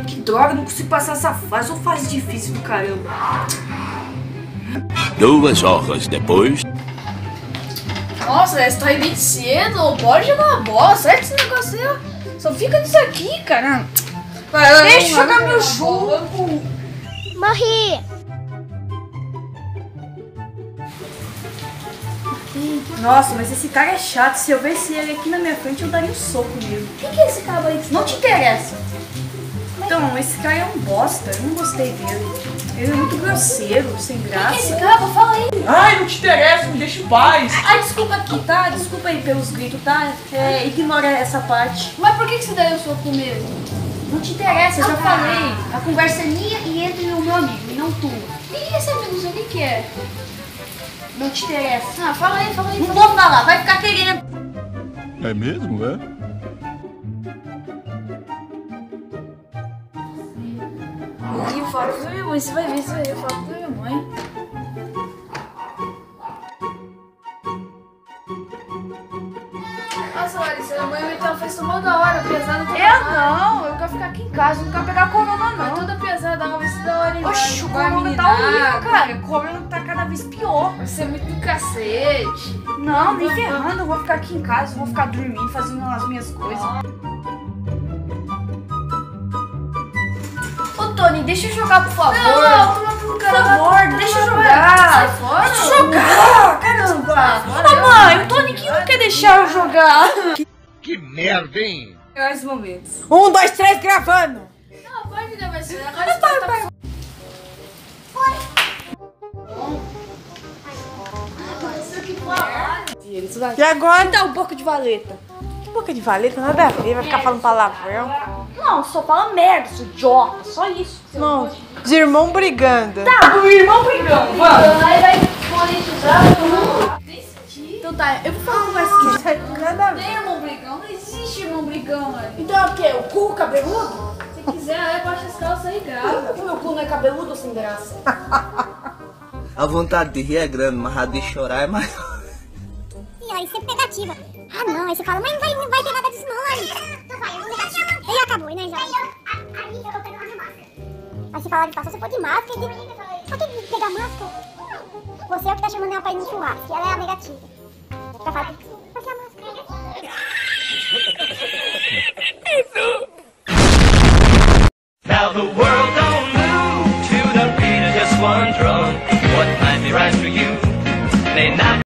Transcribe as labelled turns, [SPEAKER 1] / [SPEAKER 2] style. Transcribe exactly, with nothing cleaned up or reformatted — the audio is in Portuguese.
[SPEAKER 1] Que droga, não consigo passar essa fase. Ou fase difícil do caramba.
[SPEAKER 2] Duas horas depois.
[SPEAKER 3] Nossa, essa tá aí bem cedo. Bora jogar uma bola. Sai desse negócio aí, ó. Só fica nisso aqui, cara. Vai,
[SPEAKER 1] deixa eu jogar meu jogo.
[SPEAKER 4] Morri.
[SPEAKER 1] Nossa, mas esse cara é chato. Se eu visse ele aqui na minha frente, eu daria um soco nele.
[SPEAKER 3] Quem que é esse cara aí? Não te interessa.
[SPEAKER 1] Então, esse cara é um bosta. Eu não gostei dele. Ele é muito grosseiro, sem graça.
[SPEAKER 3] Quem que é esse cara? Fala aí.
[SPEAKER 5] Ai, não te interessa, me deixa em paz.
[SPEAKER 1] Ai, desculpa aqui, tá? Desculpa aí pelos gritos, tá? É, ignora essa parte.
[SPEAKER 3] Mas por que, que você daria o soco comigo?
[SPEAKER 1] Não te interessa, eu já
[SPEAKER 3] Ah,
[SPEAKER 1] falei. A conversa é minha e entre o meu amigo, e não tua.
[SPEAKER 3] Quem é esse amigo seu? Quem que é?
[SPEAKER 1] Não te interessa.
[SPEAKER 3] Ah, fala aí, fala aí.
[SPEAKER 1] Não vou falar, vai ficar querendo.
[SPEAKER 2] É mesmo, é?
[SPEAKER 3] Eu falo com a minha mãe, você vai ver, você vai ver. Eu falo com a minha mãe. Nossa, Larissa, minha mãe meteu uma festa toda da hora, pesada.
[SPEAKER 1] Eu não, eu quero ficar aqui em casa, não quero pegar corona
[SPEAKER 3] Vai
[SPEAKER 1] não.
[SPEAKER 3] toda pesada, uma vez da hora. hein?
[SPEAKER 1] Oxi, o
[SPEAKER 3] Vai
[SPEAKER 1] corona tá
[SPEAKER 3] meninada.
[SPEAKER 1] horrível, cara. O corona tá cada vez pior.
[SPEAKER 3] Vai ser muito do cacete.
[SPEAKER 1] Não, nem ferrando, eu vou ficar aqui em casa, eu vou ficar dormindo, fazendo as minhas coisas. Ô, Tony, deixa eu jogar, por favor.
[SPEAKER 3] Não, toma pelo
[SPEAKER 1] Por favor, deixa eu jogar.
[SPEAKER 3] Sai fora.
[SPEAKER 1] Deixa eu jogar, caramba. Ô, mãe, o Tony que não quer deixar eu jogar.
[SPEAKER 2] Que merda, hein?
[SPEAKER 1] Melhores momentos.
[SPEAKER 5] Um, dois, três, gravando.
[SPEAKER 3] Não, pode levar isso. Agora você vai estar...
[SPEAKER 5] E agora?
[SPEAKER 1] Dá um pouco de valeta.
[SPEAKER 5] Que boca de valeta, nada a ver, vai ficar falando palavrão.
[SPEAKER 1] Não, só fala merda, seu idiota, só isso.
[SPEAKER 5] Não, os irmãos brigando.
[SPEAKER 1] Tá, o irmão brigando, vamos.
[SPEAKER 3] Aí vai monetizar. Nem senti.
[SPEAKER 1] Então tá, eu vou falar mais que
[SPEAKER 5] Nada a ver.
[SPEAKER 3] Tem irmão brigão? Não existe irmão brigão, mano.
[SPEAKER 1] Então é o quê? O cu cabeludo?
[SPEAKER 3] Se quiser, aí baixa as calças aí e grava.
[SPEAKER 1] O meu cu não é cabeludo ou sem graça?
[SPEAKER 6] A vontade de rir é grande, mas a de chorar é maior.
[SPEAKER 4] E aí, sempre negativa. Ah, não. Aí você fala, mas não vai, não vai ter nada disso, não. Aí Aí acabou, né, já? Aí eu tô pegando a minha máscara. Aí você fala, só você pôr de máscara. E... Pra que pegar máscara? Você é o que tá chamando ela pra ir no churrasco. E ela é a negativa. Pra falar, pra que a máscara?
[SPEAKER 2] Now the world